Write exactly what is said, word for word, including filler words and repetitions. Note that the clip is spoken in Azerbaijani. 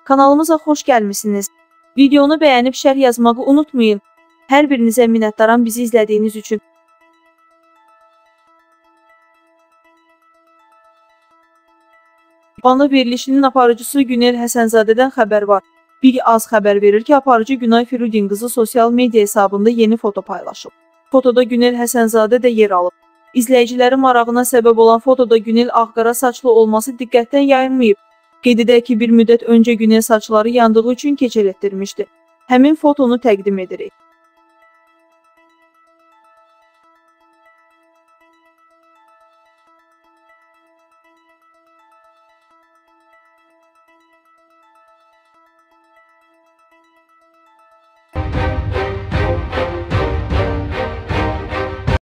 Kanalımıza xoş gəlmisiniz. Videonu bəyənib şərh yazmağı unutmayın. Hər birinizə minnətdaram bizi izlədiyiniz üçün. Bana verilişinin aparıcısı Günel Həsənzadədən xəbər var. Bir az xəbər verir ki, aparıcı Günay Firudin qızı sosial media hesabında yeni foto paylaşıb. Fotoda Günel Həsənzadə də yer alıb. İzləyicilərin marağına səbəb olan fotoda Günel ağqara saçlı olması diqqətdən yayınmayıb. Qeyd edək ki, bir müddət öncə Günel saçları yandığı üçün keçər etdirmişdi. Həmin fotonu təqdim edirik.